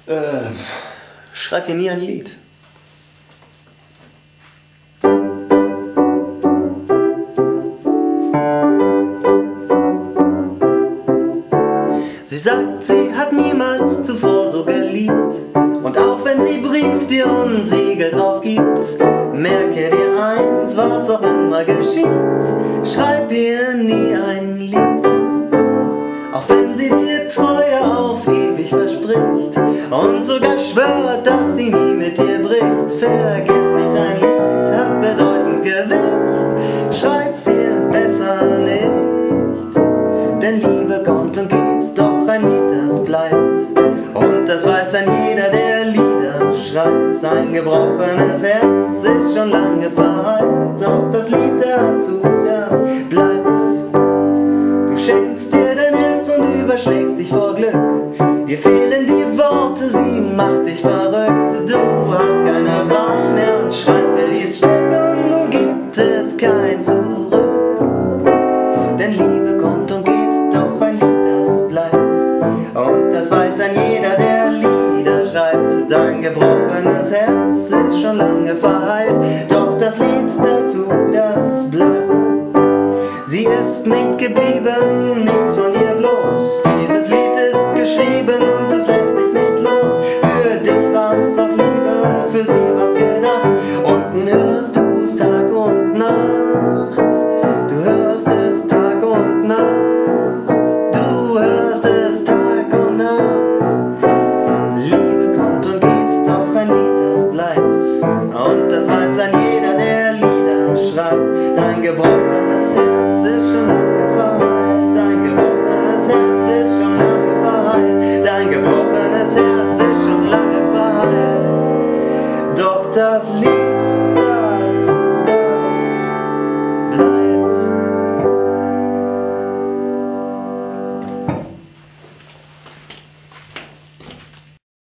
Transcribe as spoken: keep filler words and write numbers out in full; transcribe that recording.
Äh, schreib mir nie ein Lied. Sie sagt, sie hat niemals zuvor so geliebt. Und auch wenn sie Brieftier und Siegel drauf gibt, merke dir eins, was auch immer geschieht, schreib ihr nie ein Lied. Auch wenn sie dir Treue auf ewig verspricht und sogar schwört, dass sie nie mit dir bricht, vergiss nicht, ein Lied hat bedeutend Gewicht, schreib's ihr besser nicht. Denn Liebe kommt und geht, doch ein Lied, das bleibt. Und das weiß ein jeder, der Lieder schreibt. Sein gebrochenes Herz ist schon lange verheilt, doch das Lied dazu, das bleibt. Du schenkst dir dein Herz und überschlägst dich vor Glück. Dir fehlen die Worte, sie macht dich verrückt. Du hast keine Wahl mehr und schreibst dir dies Stück, und nun gibt es kein Zurück. Denn Liebe kommt und geht, doch ein Lied, das bleibt. Und das weiß ein jeder, der Lieder schreibt. Dein gebrochenes Herz ist schon lange verheilt, doch das Lied dazu, das bleibt. Sie ist nicht geblieben, nichts von